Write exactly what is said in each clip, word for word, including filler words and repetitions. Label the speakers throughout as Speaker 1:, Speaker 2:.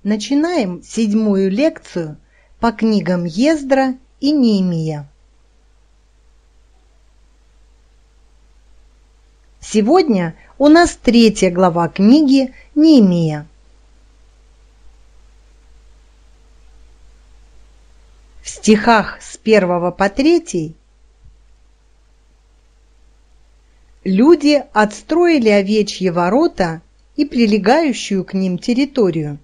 Speaker 1: Начинаем седьмую лекцию по книгам Ездра и Неемия. Сегодня у нас третья глава книги Неемия. В стихах с первого по третий люди отстроили овечьи ворота и прилегающую к ним территорию.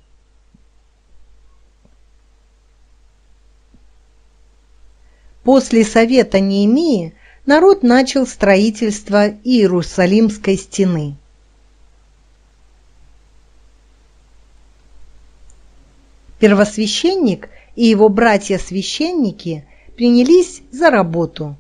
Speaker 1: После совета Неемии народ начал строительство Иерусалимской стены. Первосвященник и его братья-священники принялись за работу.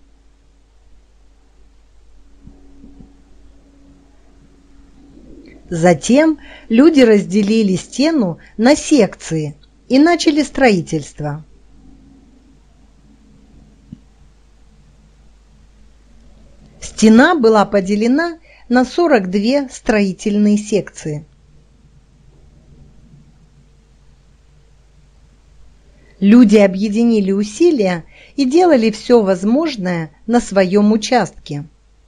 Speaker 1: Затем люди разделили стену на секции и начали строительство. Стена была поделена на сорок две строительные секции. Люди объединили усилия и делали все возможное на своем участке.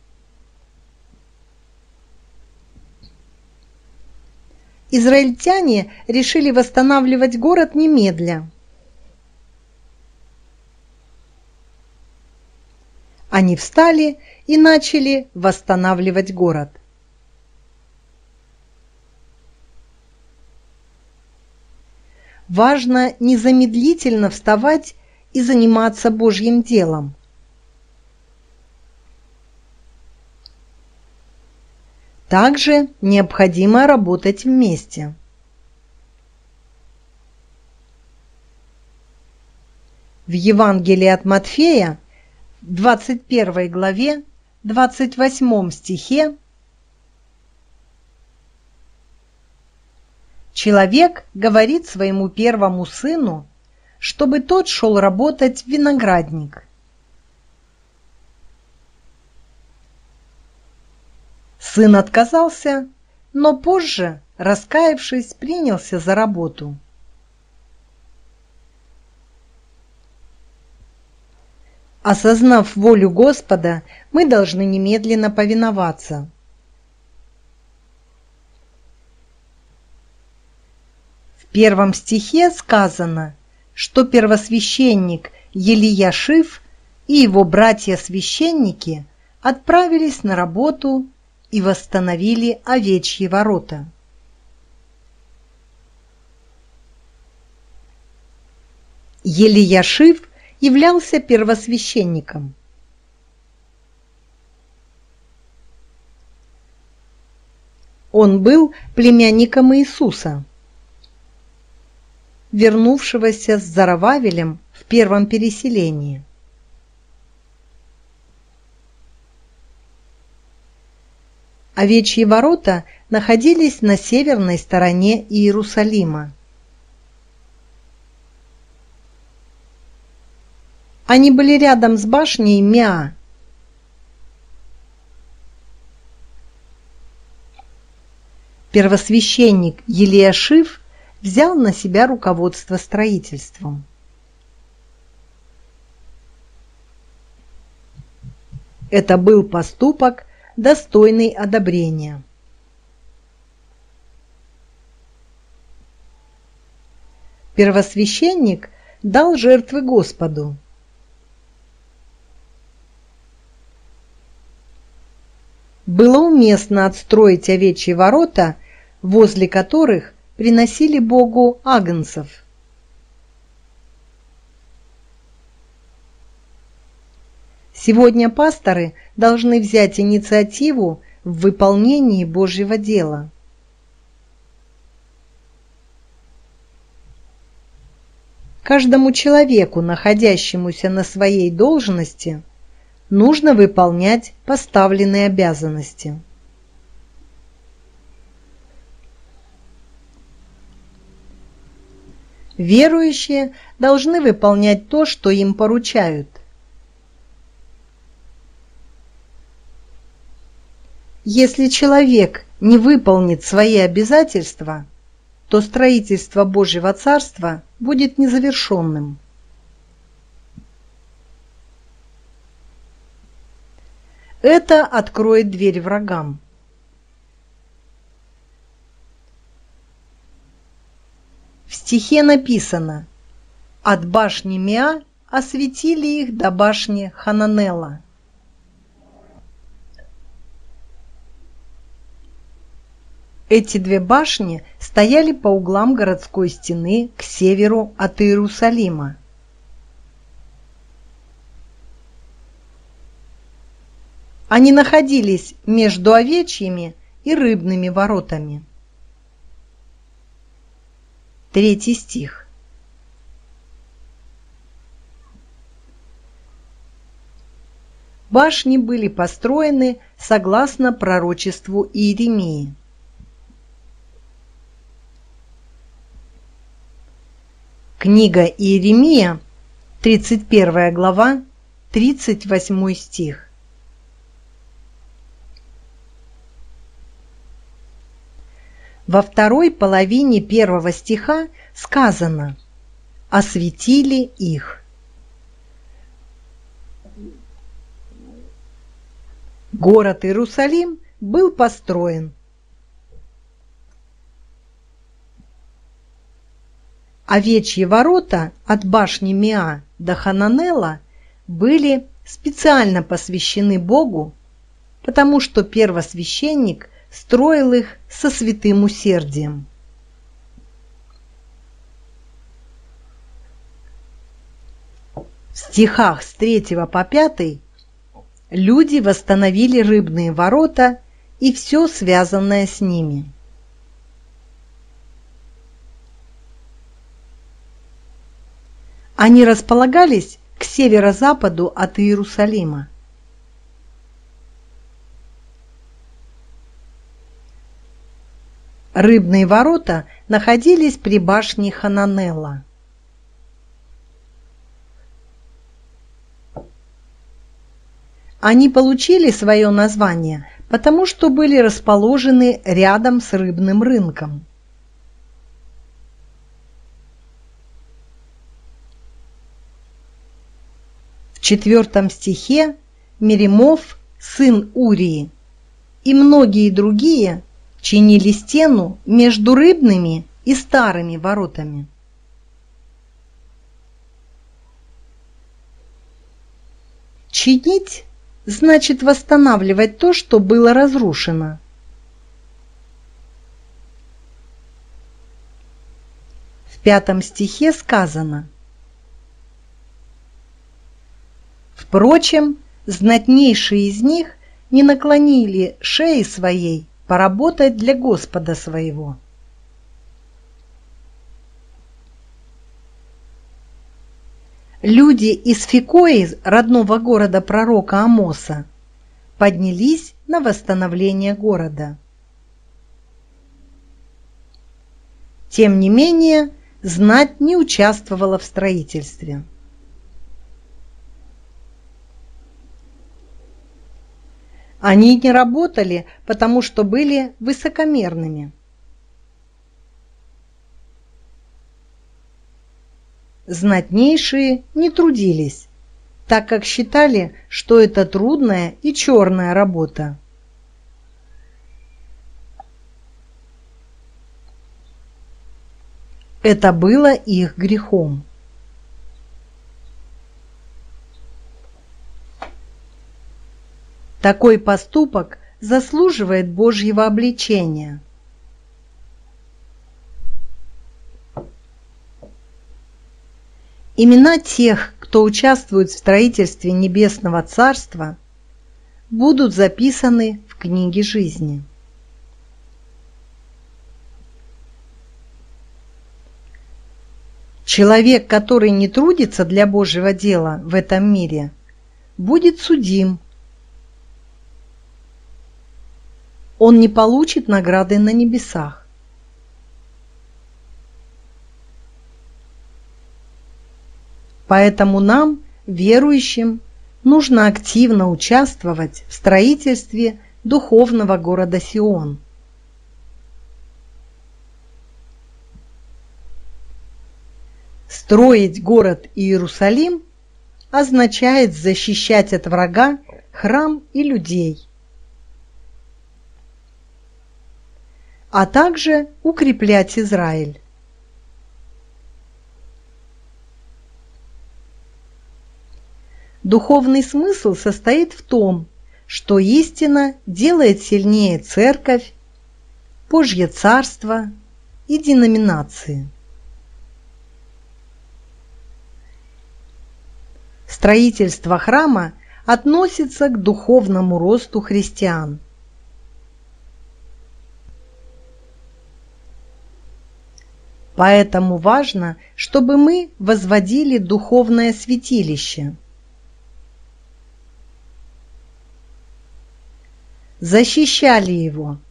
Speaker 1: Израильтяне решили восстанавливать город немедля. Они встали и начали восстанавливать город. Важно незамедлительно вставать и заниматься Божьим делом. Также необходимо работать вместе. В Евангелии от Матфея, в двадцать первой главе, двадцать восьмом стихе, человек говорит своему первому сыну, чтобы тот шел работать в виноградник. Сын отказался, но позже, раскаявшись, принялся за работу. Осознав волю Господа, мы должны немедленно повиноваться. В первом стихе сказано, что первосвященник Елияшив и его братья-священники отправились на работу и восстановили овечьи ворота. Елияшив являлся первосвященником. Он был племянником Иисуса, вернувшегося с Зарававелем в первом переселении. Овечьи ворота находились на северной стороне Иерусалима. Они были рядом с башней Миа. Первосвященник Елияшив взял на себя руководство строительством. Это был поступок, достойный одобрения. Первосвященник дал жертвы Господу. Было уместно отстроить овечьи ворота, возле которых приносили Богу агнцев. Сегодня пасторы должны взять инициативу в выполнении Божьего дела. Каждому человеку, находящемуся на своей должности, нужно выполнять поставленные обязанности. Верующие должны выполнять то, что им поручают. Если человек не выполнит свои обязательства, то строительство Божьего Царства будет незавершенным. Это откроет дверь врагам. В стихе написано: «От башни Миа осветили их до башни Хананела». Эти две башни стояли по углам городской стены к северу от Иерусалима. Они находились между овечьими и рыбными воротами. Третий стих. Башни были построены согласно пророчеству Иеремии. Книга Иеремия, тридцать первая глава, тридцать восьмой стих. Во второй половине первого стиха сказано: «Осветили их». Город Иерусалим был построен. Овечьи ворота от башни Миа до Хананела были специально посвящены Богу, потому что первосвященник строил их со святым усердием. В стихах с третьего по пятый люди восстановили рыбные ворота и все связанное с ними. Они располагались к северо-западу от Иерусалима. Рыбные ворота находились при башне Хананела. Они получили свое название, потому что были расположены рядом с рыбным рынком. В четвертом стихе Меримов, сын Урии, и многие другие чинили стену между рыбными и старыми воротами. Чинить значит восстанавливать то, что было разрушено. В пятом стихе сказано: «Впрочем, знатнейшие из них не наклонили шеи своей поработать для Господа своего». Люди из Фикои, родного города пророка Амоса, поднялись на восстановление города. Тем не менее, знать не участвовала в строительстве. Они не работали, потому что были высокомерными. Знатнейшие не трудились, так как считали, что это трудная и черная работа. Это было их грехом. Такой поступок заслуживает Божьего обличения. Имена тех, кто участвует в строительстве Небесного Царства, будут записаны в книге жизни. Человек, который не трудится для Божьего дела в этом мире, будет судим. Он не получит награды на небесах. Поэтому нам, верующим, нужно активно участвовать в строительстве духовного города Сион. Строить город Иерусалим означает защищать от врага храм и людей, а также укреплять Израиль. Духовный смысл состоит в том, что истина делает сильнее церковь, Божье царство и деноминации. Строительство храма относится к духовному росту христиан. Поэтому важно, чтобы мы возводили духовное святилище, защищали его,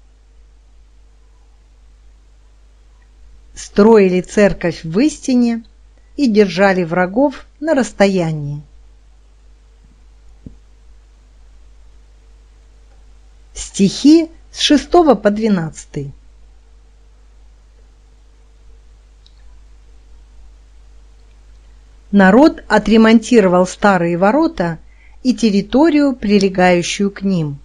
Speaker 1: строили церковь в истине и держали врагов на расстоянии. Стихи с шестого по двенадцатый. Народ отремонтировал старые ворота и территорию, прилегающую к ним.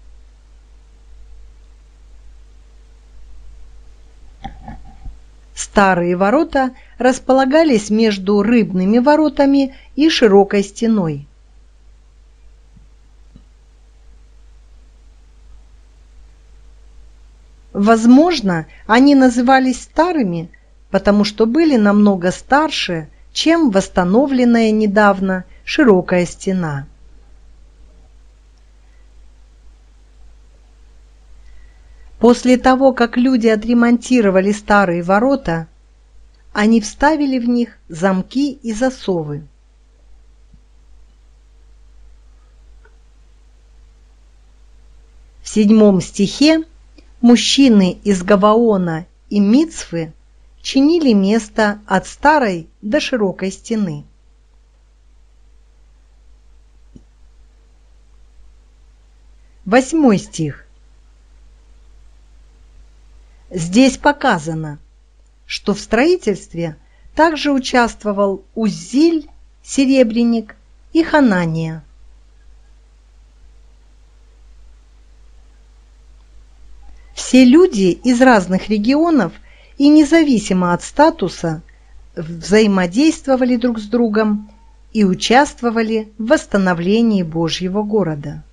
Speaker 1: Старые ворота располагались между рыбными воротами и широкой стеной. Возможно, они назывались старыми, потому что были намного старше, чем восстановленная недавно широкая стена. После того, как люди отремонтировали старые ворота, они вставили в них замки и засовы. В седьмом стихе мужчины из Гаваона и Мицфы чинили место от старой до широкой стены. Восьмой стих. Здесь показано, что в строительстве также участвовал Уззиль, серебряник, и Ханания. Все люди из разных регионов и независимо от статуса взаимодействовали друг с другом и участвовали в восстановлении Божьего города.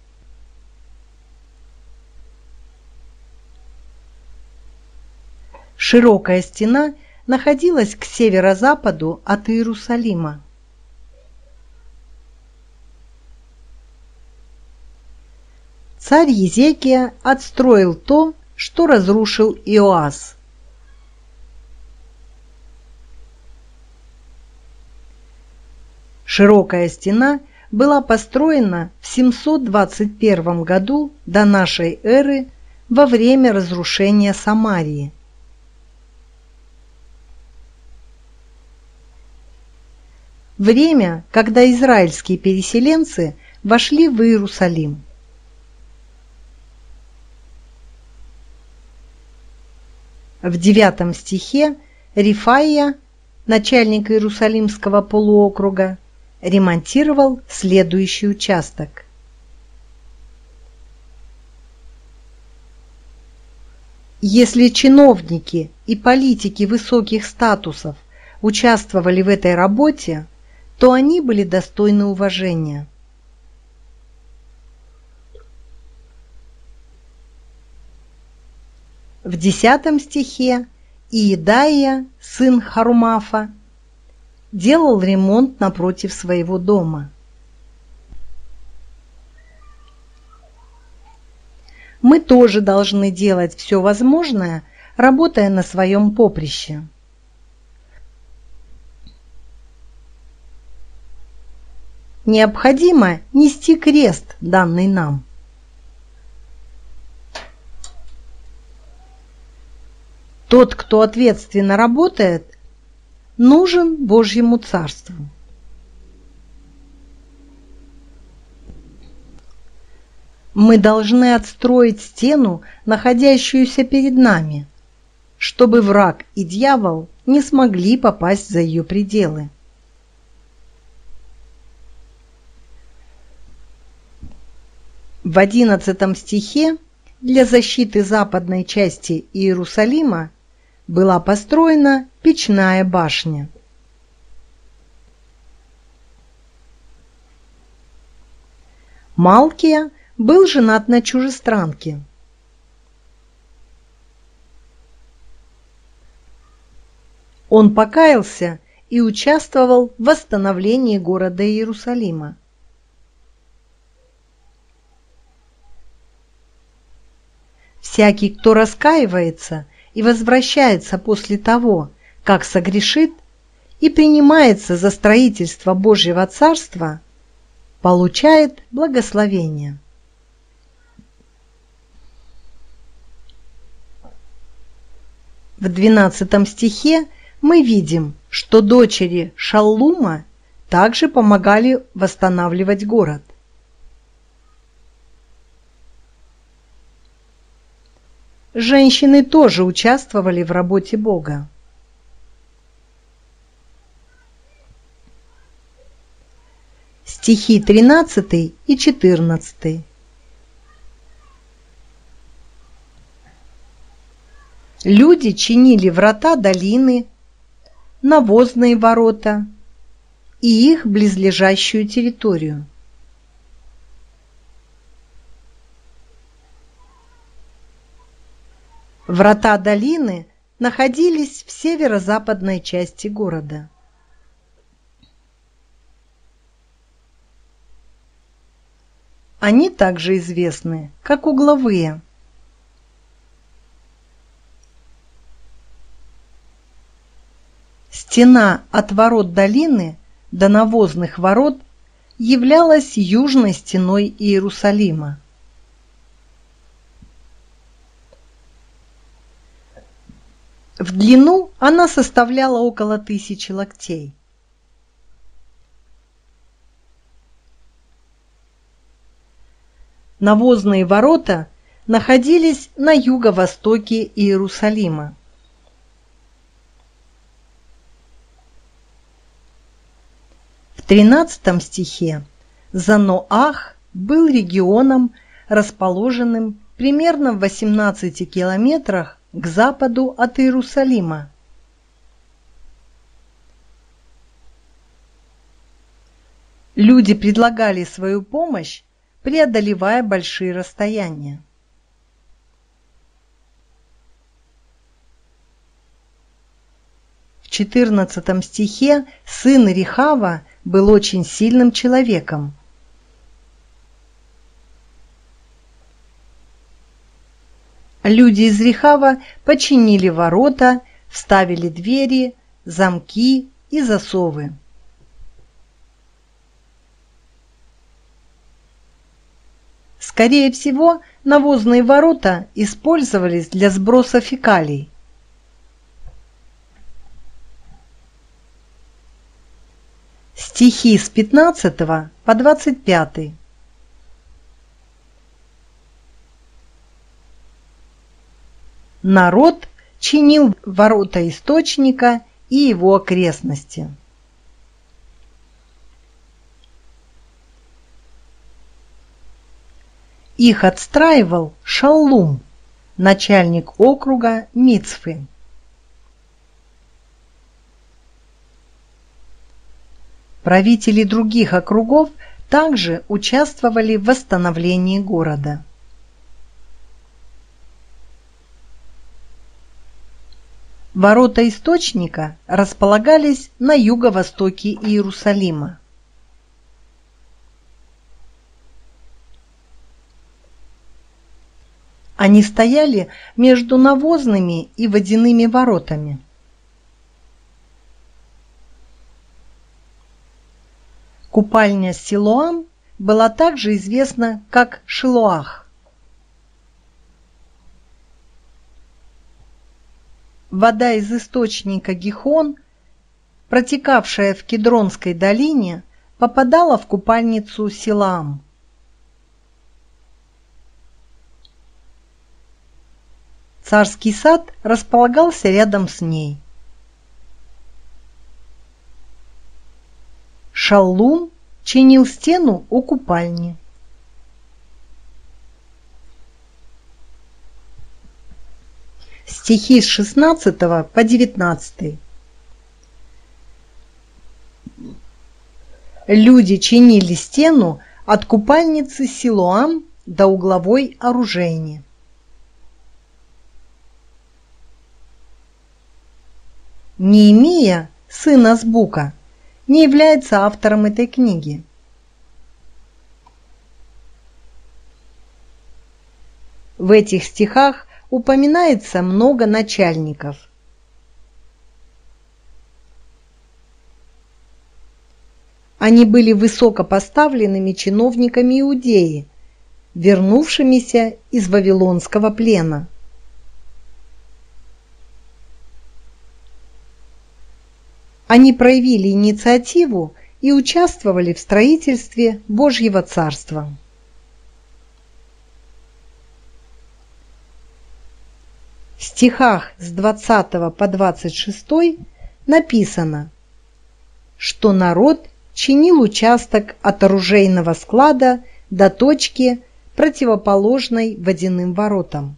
Speaker 1: Широкая стена находилась к северо-западу от Иерусалима. Царь Езекия отстроил то, что разрушил Иоас. Широкая стена была построена в семьсот двадцать первом году до нашей эры во время разрушения Самарии. Время, когда израильские переселенцы вошли в Иерусалим. В девятом стихе Рифаия, начальник Иерусалимского полуокруга, ремонтировал следующий участок. Если чиновники и политики высоких статусов участвовали в этой работе, то они были достойны уважения. В десятом стихе Иедаия, сын Харумафа, делал ремонт напротив своего дома. Мы тоже должны делать все возможное, работая на своем поприще. Необходимо нести крест, данный нам. Тот, кто ответственно работает, нужен Божьему Царству. Мы должны отстроить стену, находящуюся перед нами, чтобы враг и дьявол не смогли попасть за ее пределы. В одиннадцатом стихе для защиты западной части Иерусалима была построена печная башня. Малкия был женат на чужестранке. Он покаялся и участвовал в восстановлении города Иерусалима. Всякий, кто раскаивается и возвращается после того, как согрешит, и принимается за строительство Божьего Царства, получает благословение. В двенадцатом стихе мы видим, что дочери Шаллума также помогали восстанавливать город. Женщины тоже участвовали в работе Бога. Стихи тринадцатый и четырнадцатый. Люди чинили врата долины, навозные ворота и их близлежащую территорию. Врата долины находились в северо-западной части города. Они также известны как угловые. Стена от ворот долины до навозных ворот являлась южной стеной Иерусалима. В длину она составляла около тысячи локтей. Навозные ворота находились на юго-востоке Иерусалима. В тринадцатом стихе Заноах был регионом, расположенным примерно в восемнадцати километрах к западу от Иерусалима. Люди предлагали свою помощь, преодолевая большие расстояния. В четырнадцатом стихе сын Рехава был очень сильным человеком. Люди из Рехава починили ворота, вставили двери, замки и засовы. Скорее всего, навозные ворота использовались для сброса фекалий. Стихи с пятнадцатого по двадцать пятый. Народ чинил ворота источника и его окрестности. Их отстраивал Шаллум, начальник округа Мицфы. Правители других округов также участвовали в восстановлении города. Ворота источника располагались на юго-востоке Иерусалима. Они стояли между навозными и водяными воротами. Купальня Силоам была также известна как Шилоах. Вода из источника Гихон, протекавшая в Кедронской долине, попадала в купальницу Силоам. Царский сад располагался рядом с ней. Шаллум чинил стену у купальни. стихи с шестнадцатого по девятнадцатый. Люди чинили стену от купальницы Силоам до угловой оружейни. Неемия, сын Азбука, не является автором этой книги. В этих стихах упоминается много начальников. Они были высокопоставленными чиновниками Иудеи, вернувшимися из вавилонского плена. Они проявили инициативу и участвовали в строительстве Божьего Царства. В стихах с двадцатого по двадцать шестой написано, что народ чинил участок от оружейного склада до точки, противоположной водяным воротам.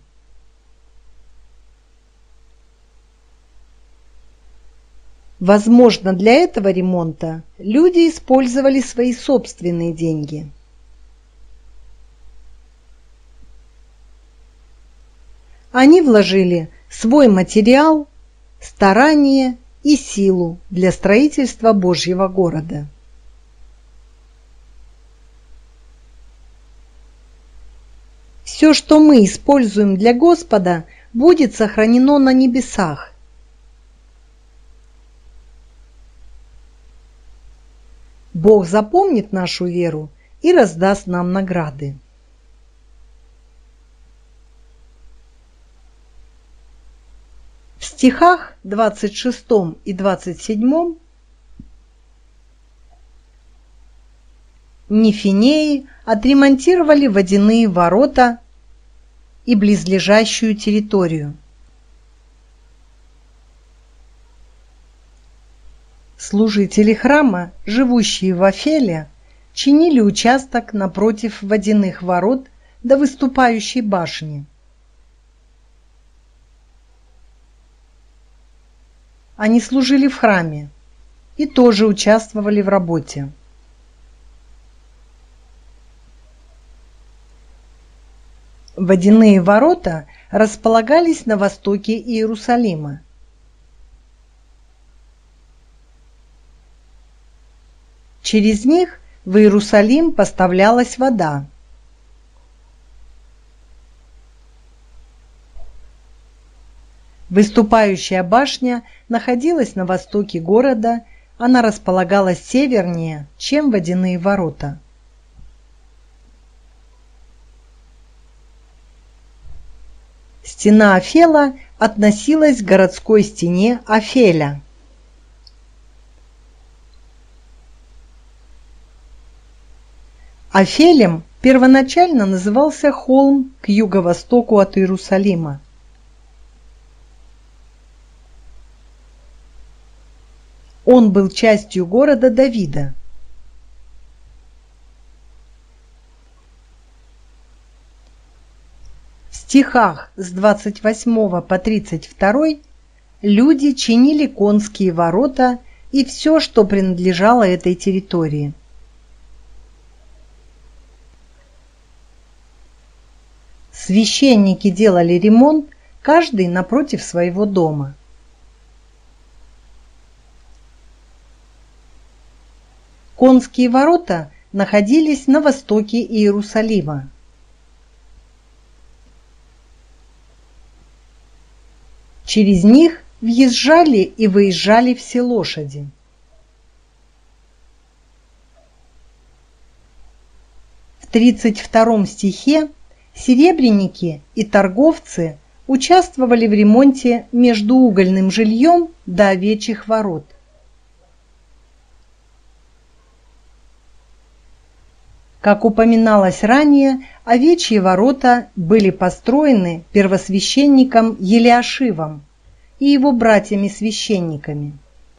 Speaker 1: Возможно, для этого ремонта люди использовали свои собственные деньги. Они вложили свой материал, старание и силу для строительства Божьего города. Все, что мы используем для Господа, будет сохранено на небесах. Бог запомнит нашу веру и раздаст нам награды. В стихах двадцать шестом и двадцать седьмом нефинеи отремонтировали водяные ворота и близлежащую территорию. Служители храма, живущие в Офеле, чинили участок напротив водяных ворот до выступающей башни. Они служили в храме и тоже участвовали в работе. Водяные ворота располагались на востоке Иерусалима. Через них в Иерусалим поставлялась вода. Выступающая башня находилась на востоке города, она располагалась севернее, чем водяные ворота. Стена Офела относилась к городской стене Офеля. Офелем первоначально назывался холм к юго-востоку от Иерусалима. Он был частью города Давида. В стихах с двадцать восьмого по тридцать второй люди чинили конские ворота и все, что принадлежало этой территории. Священники делали ремонт, каждый напротив своего дома. Конские ворота находились на востоке Иерусалима. Через них въезжали и выезжали все лошади. В тридцать втором стихе серебряники и торговцы участвовали в ремонте между угольным жильем до овечьих ворот. Как упоминалось ранее, овечьи ворота были построены первосвященником Елиашивом и его братьями-священниками.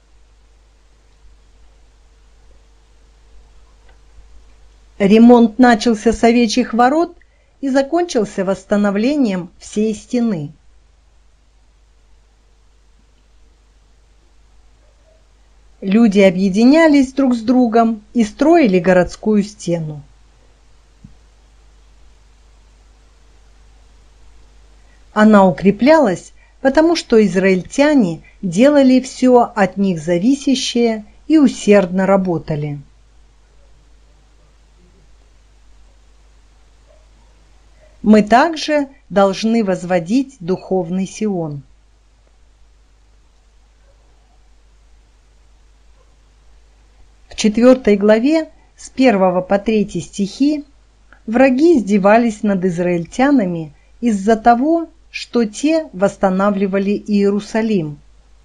Speaker 1: Ремонт начался с овечьих ворот и закончился восстановлением всей стены. Люди объединялись друг с другом и строили городскую стену. Она укреплялась, потому что израильтяне делали все от них зависящее и усердно работали. Мы также должны возводить духовный Сион. В четвёртой главе с первого по третий стихи враги издевались над израильтянами из-за того, что те восстанавливали Иерусалим.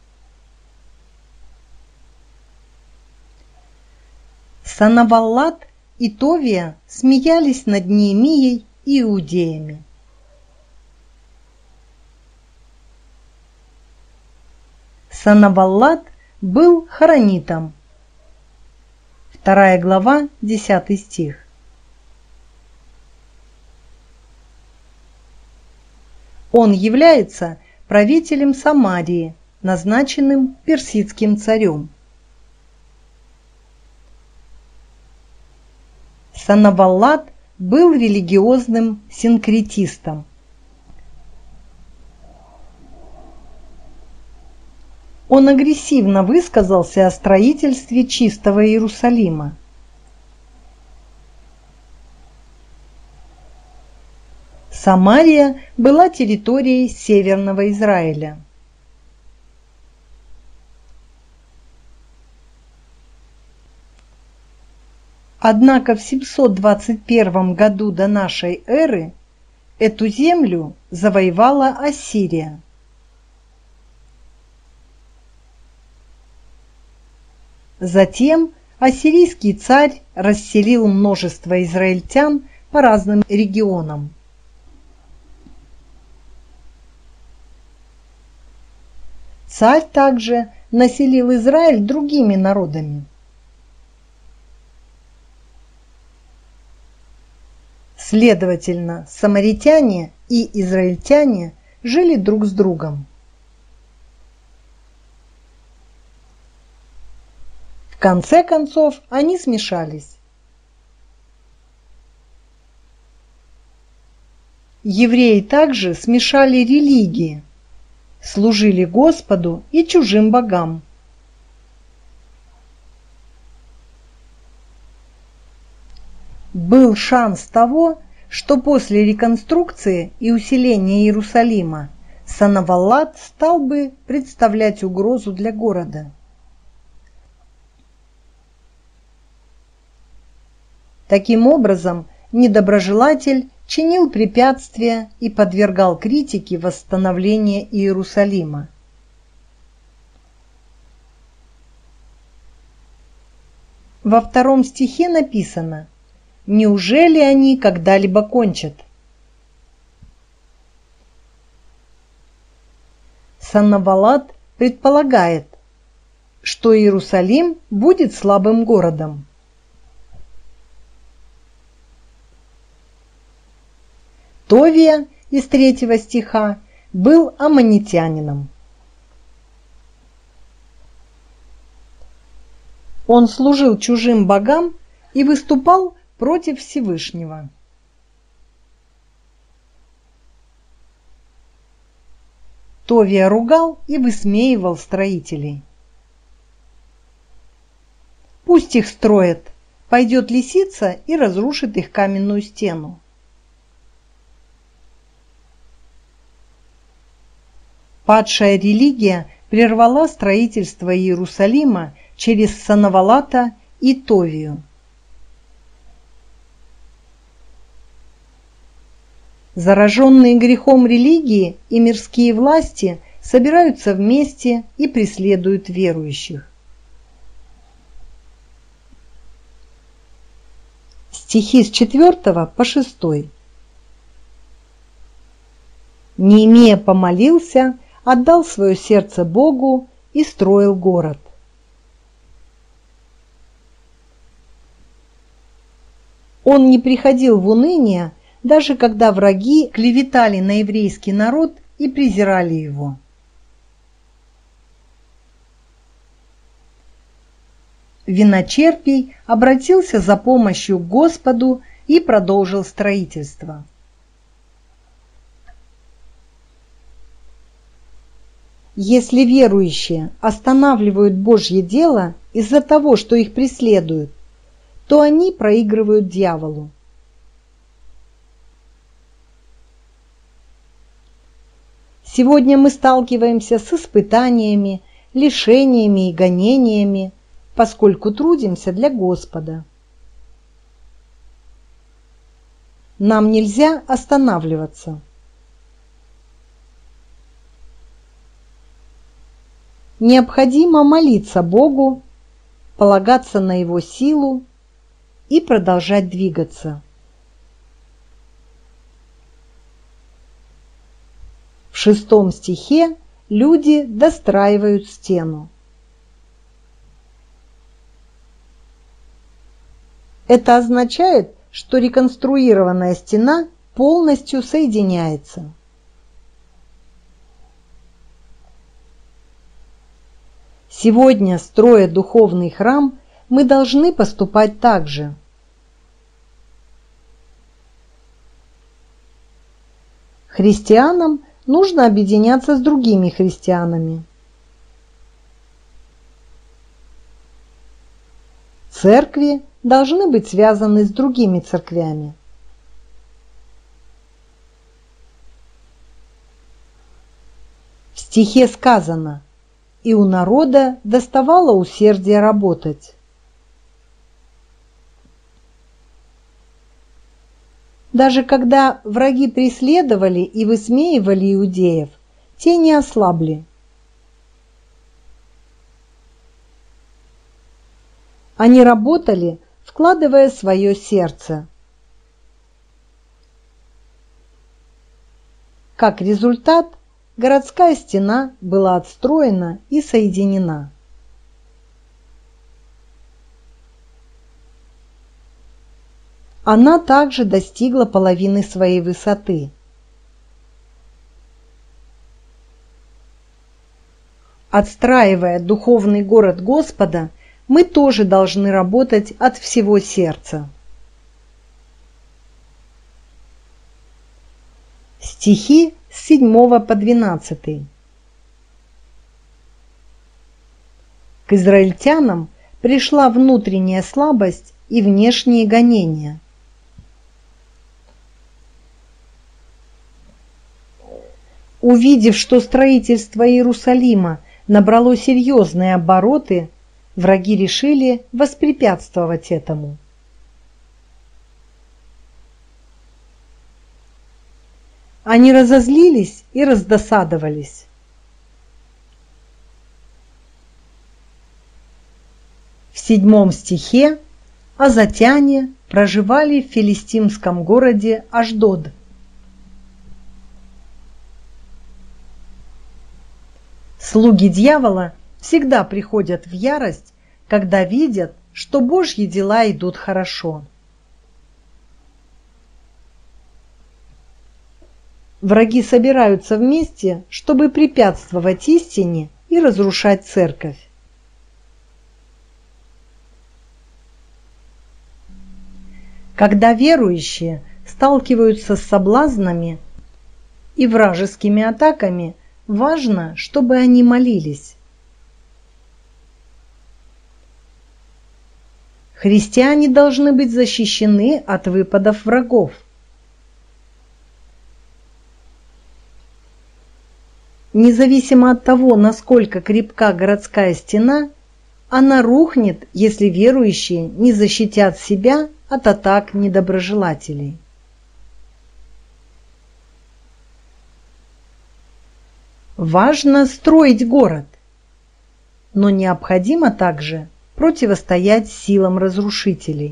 Speaker 1: Санаваллат и Товия смеялись над Неемией и иудеями. Санаваллат был хоронитом. Вторая глава, десятый стих. Он является правителем Самарии, назначенным персидским царем. Санаваллат был религиозным синкретистом. Он агрессивно высказался о строительстве чистого Иерусалима. Самария была территорией Северного Израиля. Однако в семьсот двадцать первом году до нашей эры эту землю завоевала Ассирия. Затем ассирийский царь расселил множество израильтян по разным регионам. Царь также населил Израиль другими народами. Следовательно, самаритяне и израильтяне жили друг с другом. В конце концов, они смешались. Евреи также смешали религии, служили Господу и чужим богам. Был шанс того, что после реконструкции и усиления Иерусалима Санаваллат стал бы представлять угрозу для города. Таким образом, недоброжелатель чинил препятствия и подвергал критике восстановление Иерусалима. Во втором стихе написано: «Неужели они когда-либо кончат?» Санаваллат предполагает, что Иерусалим будет слабым городом. Товия из третьего стиха был аммонитянином. Он служил чужим богам и выступал против Всевышнего. Товия ругал и высмеивал строителей. Пусть их строят, пойдет лисица и разрушит их каменную стену. Падшая религия прервала строительство Иерусалима через Санаваллата и Товию. Зараженные грехом религии и мирские власти собираются вместе и преследуют верующих. Стихи с четвёртого по шестой. Неемия помолился, отдал свое сердце Богу и строил город. Он не приходил в уныние, даже когда враги клеветали на еврейский народ и презирали его. Виночерпий обратился за помощью к Господу и продолжил строительство. Если верующие останавливают Божье дело из-за того, что их преследуют, то они проигрывают дьяволу. Сегодня мы сталкиваемся с испытаниями, лишениями и гонениями, поскольку трудимся для Господа. Нам нельзя останавливаться. Необходимо молиться Богу, полагаться на Его силу и продолжать двигаться. В шестом стихе люди достраивают стену. Это означает, что реконструированная стена полностью соединяется. Сегодня, строя духовный храм, мы должны поступать так же. Христианам нужно объединяться с другими христианами. Церкви должны быть связаны с другими церквями. В стихе сказано: «И у народа доставало усердие работать». Даже когда враги преследовали и высмеивали иудеев, те не ослабли. Они работали, вкладывая свое сердце. Как результат, городская стена была отстроена и соединена. Она также достигла половины своей высоты. Отстраивая духовный город Господа, мы тоже должны работать от всего сердца. Стихи с седьмого по двенадцатый. К израильтянам пришла внутренняя слабость и внешние гонения. Увидев, что строительство Иерусалима набрало серьезные обороты, враги решили воспрепятствовать этому. Они разозлились и раздосадовались. В седьмом стихе азотяне проживали в филистимском городе Ашдод. Слуги дьявола всегда приходят в ярость, когда видят, что Божьи дела идут хорошо. Враги собираются вместе, чтобы препятствовать истине и разрушать церковь. Когда верующие сталкиваются с соблазнами и вражескими атаками, важно, чтобы они молились. Христиане должны быть защищены от выпадов врагов. Независимо от того, насколько крепка городская стена, она рухнет, если верующие не защитят себя от атак недоброжелателей. Важно строить город, но необходимо также противостоять силам разрушителей.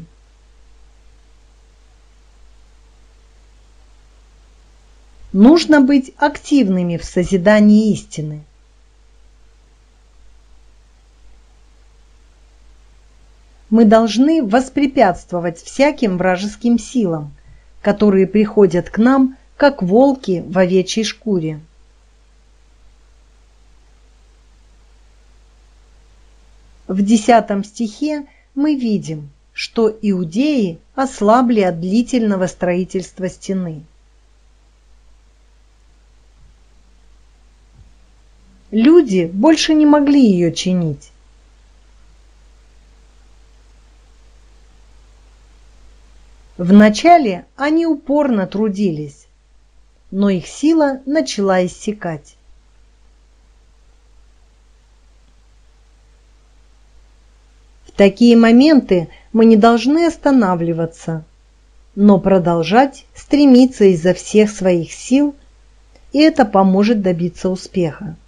Speaker 1: Нужно быть активными в созидании истины. Мы должны воспрепятствовать всяким вражеским силам, которые приходят к нам, как волки в овечьей шкуре. В десятом стихе мы видим, что иудеи ослабли от длительного строительства стены. Люди больше не могли ее чинить. Вначале они упорно трудились, но их сила начала иссякать. В такие моменты мы не должны останавливаться, но продолжать стремиться изо всех своих сил, и это поможет добиться успеха.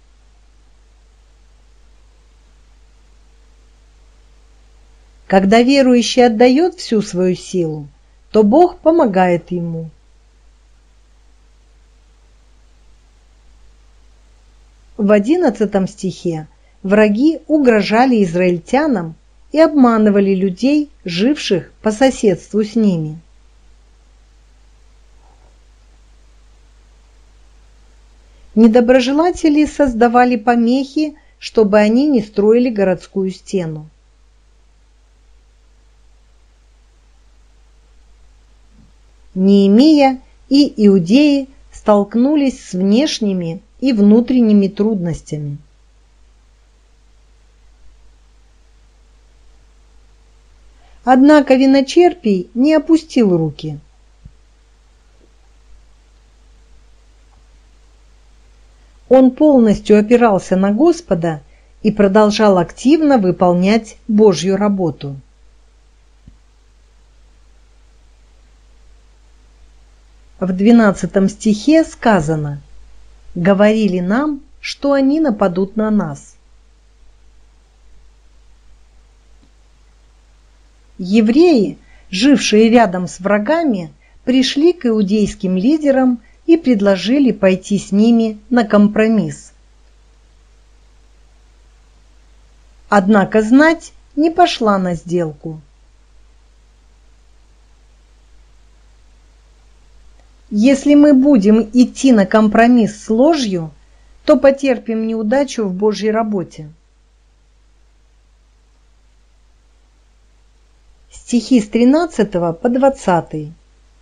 Speaker 1: Когда верующий отдает всю свою силу, то Бог помогает ему. В одиннадцатом стихе враги угрожали израильтянам и обманывали людей, живших по соседству с ними. Недоброжелатели создавали помехи, чтобы они не строили городскую стену. Неемия и иудеи столкнулись с внешними и внутренними трудностями. Однако виночерпий не опустил руки. Он полностью опирался на Господа и продолжал активно выполнять Божью работу. В двенадцатом стихе сказано: «Говорили нам, что они нападут на нас». Евреи, жившие рядом с врагами, пришли к иудейским лидерам и предложили пойти с ними на компромисс. Однако знать не пошла на сделку. Если мы будем идти на компромисс с ложью, то потерпим неудачу в Божьей работе. Стихи с тринадцатого по двадцатый.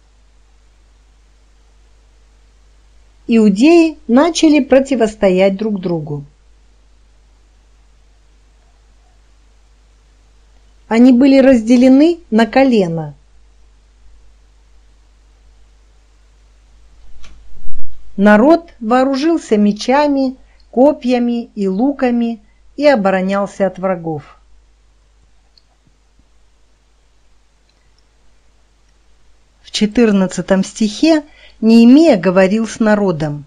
Speaker 1: Иудеи начали противостоять друг другу. Они были разделены на колена. Народ вооружился мечами, копьями и луками и оборонялся от врагов. В четырнадцатом стихе Неемия говорил с народом: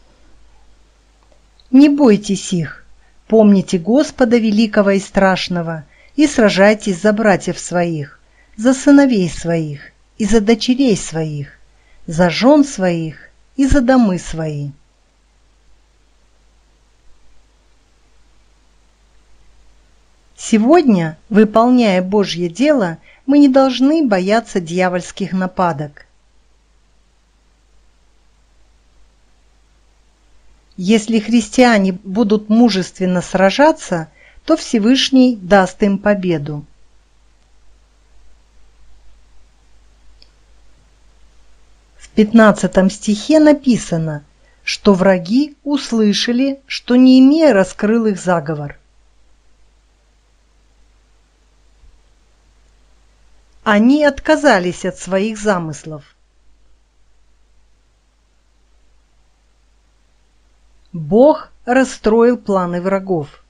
Speaker 1: «Не бойтесь их, помните Господа великого и страшного, и сражайтесь за братьев своих, за сыновей своих и за дочерей своих, за жен своих и за домы свои». Сегодня, выполняя Божье дело, мы не должны бояться дьявольских нападок. Если христиане будут мужественно сражаться, то Всевышний даст им победу. В пятнадцатом стихе написано, что враги услышали, что Неемия раскрыл их заговор. Они отказались от своих замыслов. Бог расстроил планы врагов.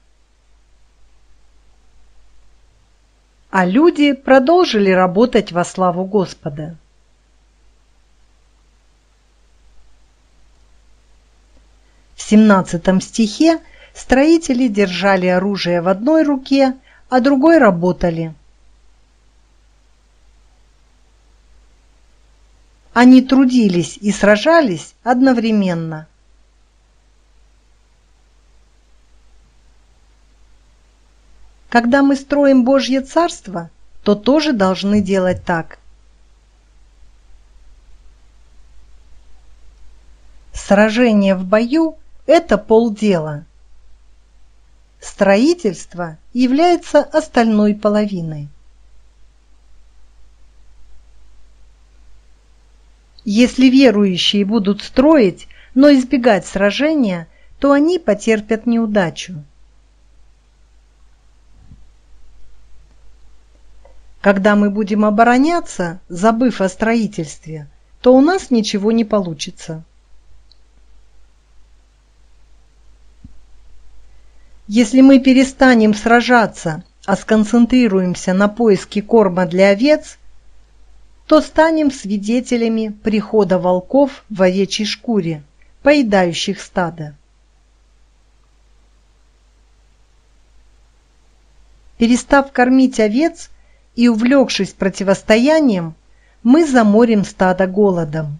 Speaker 1: А люди продолжили работать во славу Господа. В семнадцатом стихе строители держали оружие в одной руке, а другой работали. Они трудились и сражались одновременно. Когда мы строим Божье Царство, то тоже должны делать так. Сражение в бою – это полдела. Строительство является остальной половиной. Если верующие будут строить, но избегать сражения, то они потерпят неудачу. Когда мы будем обороняться, забыв о строительстве, то у нас ничего не получится. Если мы перестанем сражаться, а сконцентрируемся на поиске корма для овец, то станем свидетелями прихода волков в овечьей шкуре, поедающих стадо. Перестав кормить овец и увлекшись противостоянием, мы заморим стадо голодом.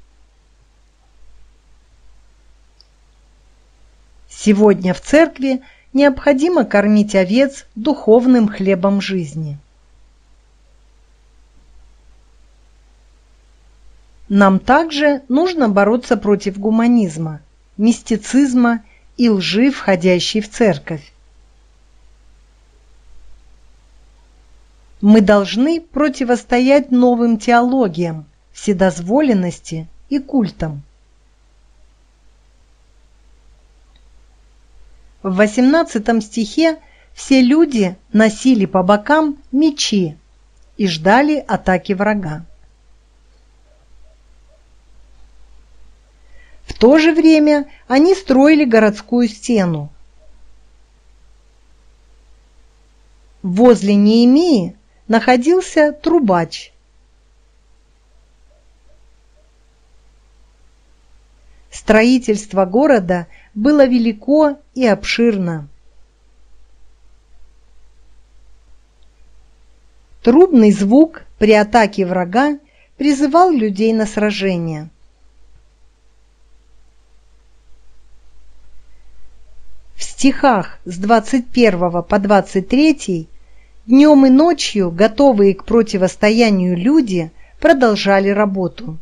Speaker 1: Сегодня в церкви необходимо кормить овец духовным хлебом жизни. Нам также нужно бороться против гуманизма, мистицизма и лжи, входящей в церковь. Мы должны противостоять новым теологиям, вседозволенности и культам. В восемнадцатом стихе все люди носили по бокам мечи и ждали атаки врага. В то же время они строили городскую стену. Возле Неемии находился трубач. Строительство города было велико и обширно. Трубный звук при атаке врага призывал людей на сражение. В стихах с двадцать первого по двадцать третий днем и ночью готовые к противостоянию люди продолжали работу.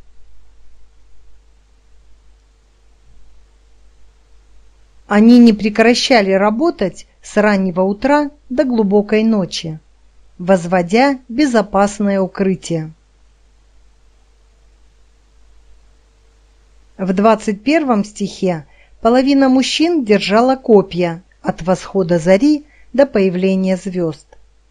Speaker 1: Они не прекращали работать с раннего утра до глубокой ночи, возводя безопасное укрытие. В двадцать первом стихе половина мужчин держала копья от восхода зари до появления звезд.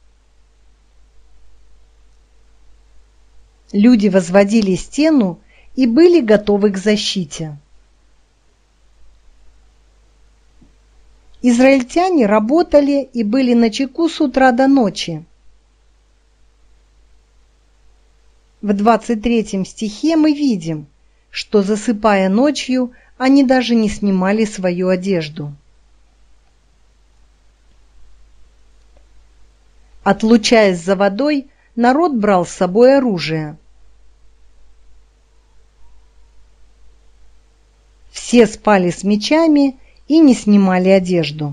Speaker 1: Люди возводили стену и были готовы к защите. Израильтяне работали и были начеку с утра до ночи. В двадцать третьем стихе мы видим, что, засыпая ночью, они даже не снимали свою одежду. Отлучаясь за водой, народ брал с собой оружие. Все спали с мечами и не снимали одежду.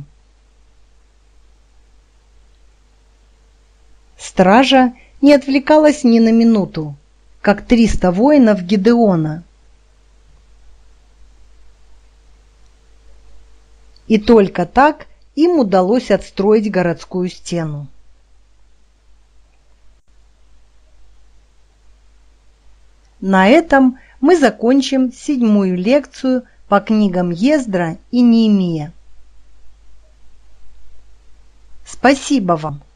Speaker 1: Стража не отвлекалась ни на минуту, как триста воинов Гидеона. И только так им удалось отстроить городскую стену. На этом мы закончим седьмую лекцию по книгам Ездра и Неемия. Спасибо вам!